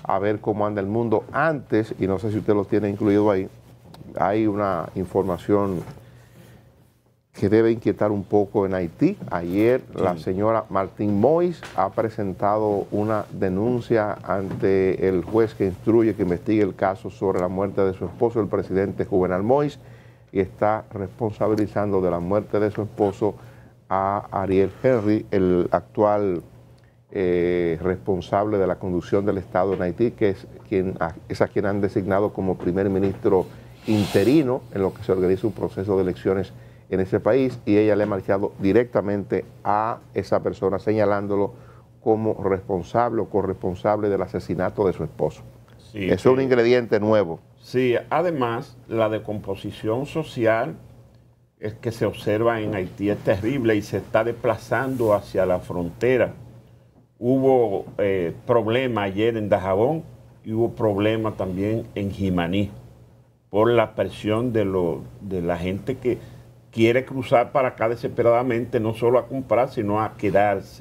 a ver cómo anda el mundo. Antes, y no sé si usted lo tiene incluido ahí, hay una información que debe inquietar un poco en Haití. Ayer la señora Martín Moïse ha presentado una denuncia ante el juez que instruye, que investigue el caso sobre la muerte de su esposo, el presidente Juvenal Moïse, y está responsabilizando de la muerte de su esposo a Ariel Henry, el actual responsable de la conducción del Estado en Haití, que es a quien han designado como primer ministro interino en lo que se organiza un proceso de elecciones en ese país, y ella le ha marchado directamente a esa persona señalándolo como responsable o corresponsable del asesinato de su esposo. Sí, eso es un ingrediente nuevo. Sí, además la decomposición social es que se observa en Haití es terrible y se está desplazando hacia la frontera. Hubo problemas ayer en Dajabón y hubo problemas también en Jimaní por la presión de la gente que quiere cruzar para acá desesperadamente, no solo a comprar, sino a quedarse.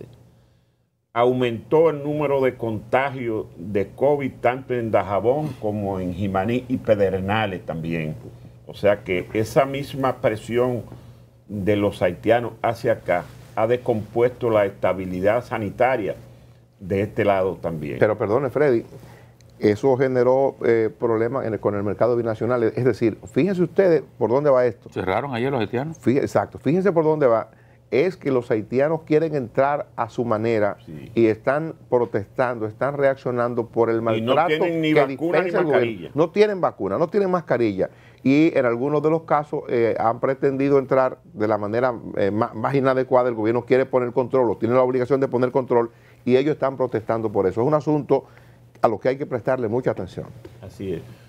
Aumentó el número de contagios de COVID tanto en Dajabón como en Jimaní y Pedernales también. O sea que esa misma presión de los haitianos hacia acá ha descompuesto la estabilidad sanitaria de este lado también. Pero perdone, Freddy, eso generó problemas con el mercado binacional. Es decir, fíjense ustedes por dónde va esto. ¿Cerraron ayer los haitianos? Exacto, fíjense por dónde va. Es que los haitianos quieren entrar a su manera y están protestando, están reaccionando por el maltrato. Y no tienen ni vacuna ni mascarilla. No tienen vacuna, no tienen mascarilla. Y en algunos de los casos han pretendido entrar de la manera más inadecuada. El gobierno quiere poner control, o tiene la obligación de poner control, y ellos están protestando por eso. Es un asunto a lo que hay que prestarle mucha atención. Así es.